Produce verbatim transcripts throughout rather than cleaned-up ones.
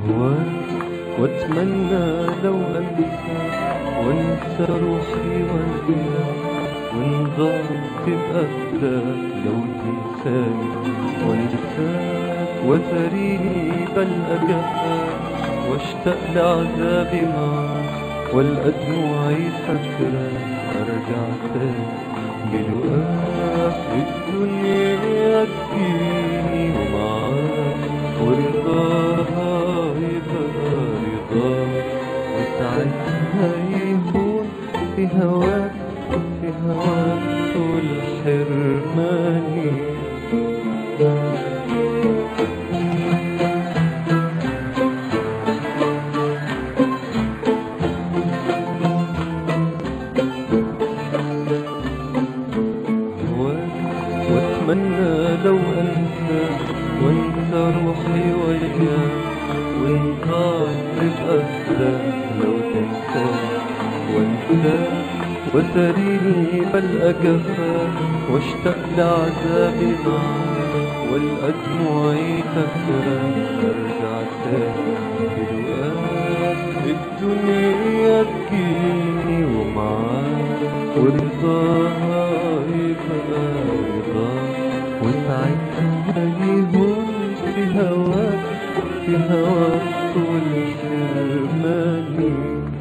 أهواك وأتمنى لو أنسى وأنسى روحي وأنسى وإن ضاع تبقى فداك لو تنساني وأنساك وتريني بل أجفاك واشتاق لعذابي معاك والقى دموعي فاكراك أرجع تاني بلقاك الدنيا تجيني ومعاك ورضاها يبقى رضاك وساعتها يهون في هواك في هواك طول حرماني واتمنى لو انسى وانسى روحي وياك وان ضاعت تبقى فداك لو تنساني وانساك وتريني بل أجفاك واشتاق لعذابي معاك والقى دموعي فاكراك ارجع تاني بلقاك الدنيا تجيني ومعاك ورضاها يبقى رضاك وساعتها يهون في هواك في هواك طول حرماني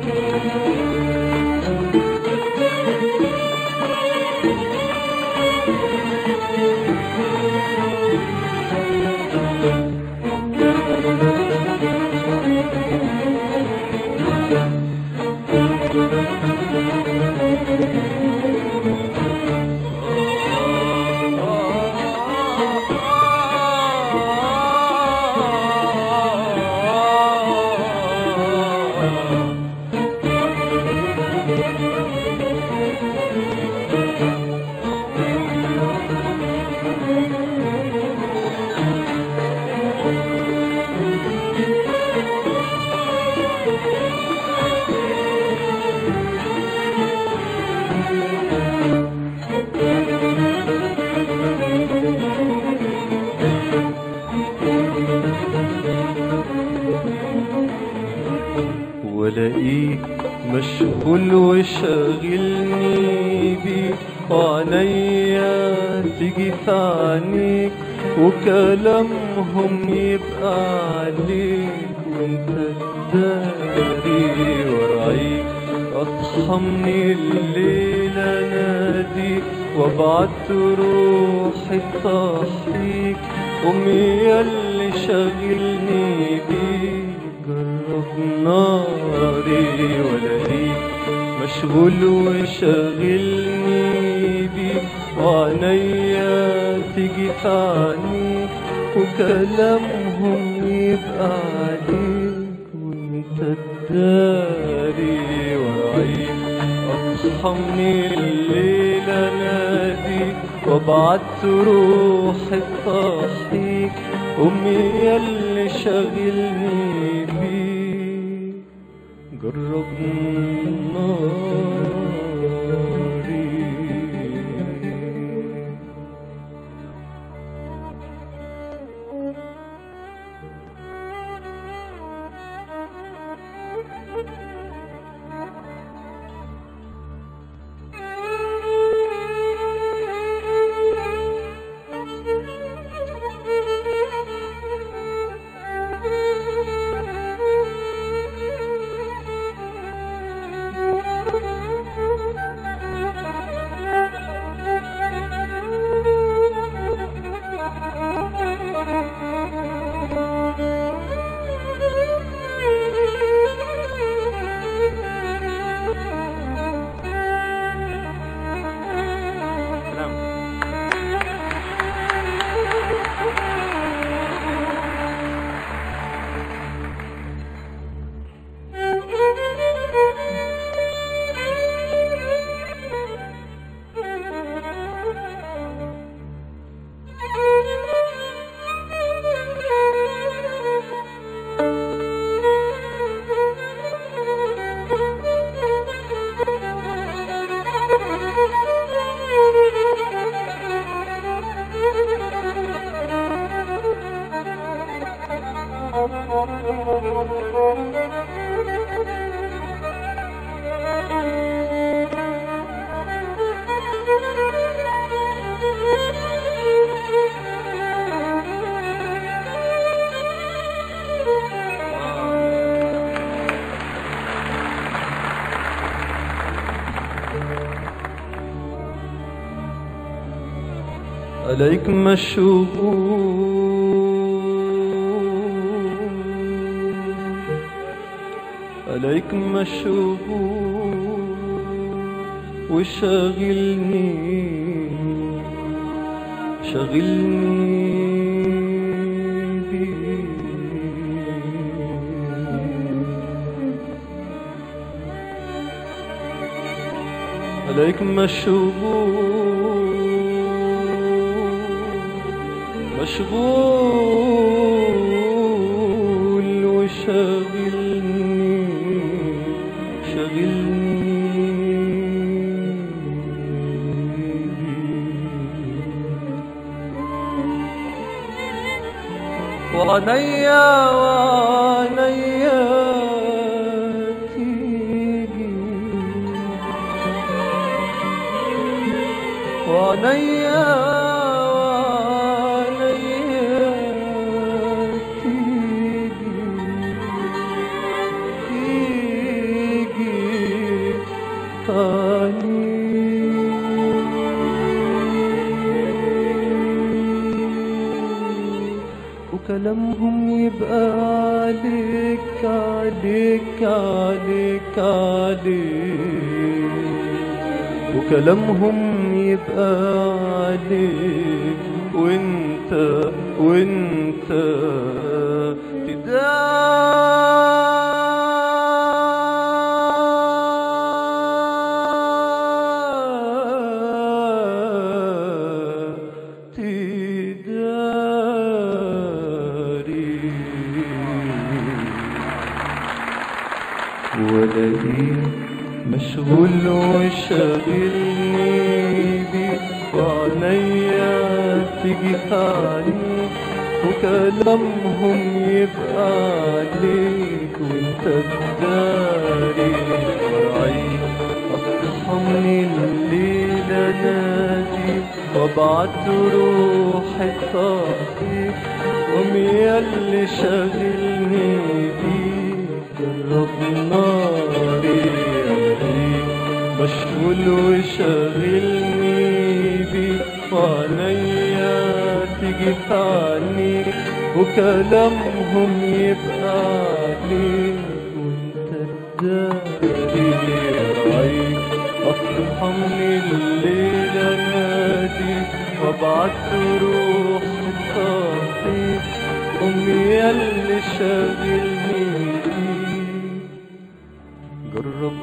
ولاقيك مشغول وشاغلني بيك وعنيا تيجي في عينيك وكلامهم يبقى عليك وانت تداري ورايك اصحى من الليل اناديك وابعت روحي تصحيك قومي ياللي شاغلني بيك جرب ناري ولاقيك مشغول وشاغلني بيك وعنيا تيجي في عينيك وكلامهم يبقى عليك وانت تداري ورايك اصحى من الليل اناديك وابعت روحي تصحيك قومي ياللي شاغلني بيك جرب ناري عليكم الشغول عليكم الشغول وشاغلني شاغلني بيك عليكم الشغول مشغول وشاغلني شاغلني وعنيا وعنيا تيجي وعنيا وكلامهم يبقى عليك عليك عليك عليك وكلامهم يبقى عليك وانت وانت ولاقيه مشغول وشاغلني بيك وعنيا تيجي عليك وكلامهم يبقى عليك وانت تداري وراعيك اصحى من الليل انادي وابعت روحي تصحيك قومي ياللي شاغلني بيك جرب ناري عليك مشغول وشاغلني بيك وعنيا تيجي عنيك وكلامهم يبقى عليك وانت تداري راعيك اصحى من الليل انادي وابعت روحي تصحيك قومي ياللي شاغلني جرب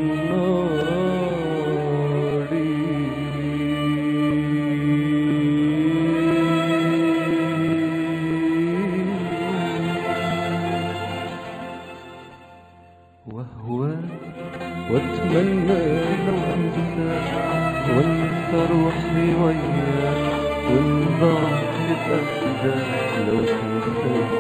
ناري وهواك واتمنى لو انساك وانت روحي وياك وانضاعت لتأذاك لو تنساك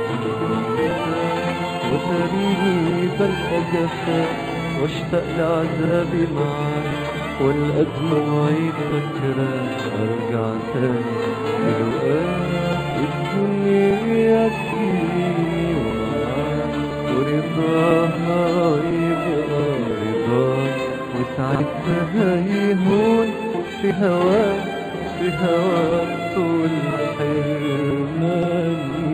وتريني بلقى جفاك واشتاق لعذابي معاك والأدمع فكراك ارجع تاني بلقاك الدنيا تجيني ومعاك ورضاها يبقى رضاك وساعتها يهون في هواك في هواك طول حرمان